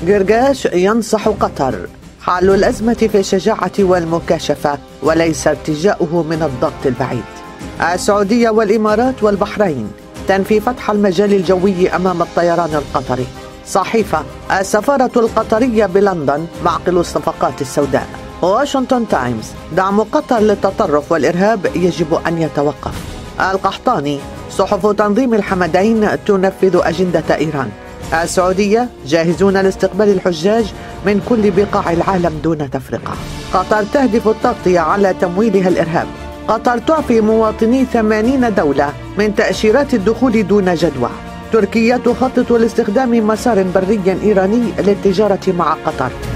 قرقاش ينصح قطر: حل الأزمة في الشجاعة والمكاشفة وليس ارتجاؤه من الضغط البعيد. السعودية والإمارات والبحرين تنفي فتح المجال الجوي أمام الطيران القطري. صحيفة: السفارة القطرية بلندن معقل الصفقات السوداء. واشنطن تايمز: دعم قطر للتطرف والإرهاب يجب أن يتوقف. القحطاني: صحف تنظيم الحمدين تنفذ أجندة إيران. السعودية: جاهزون لاستقبال الحجاج من كل بقاع العالم دون تفرقة. قطر تهدف التغطية على تمويلها الإرهاب. قطر تعفي مواطني 80 دولة من تأشيرات الدخول دون جدوى. تركيا تخطط لاستخدام مسار بري إيراني للتجارة مع قطر.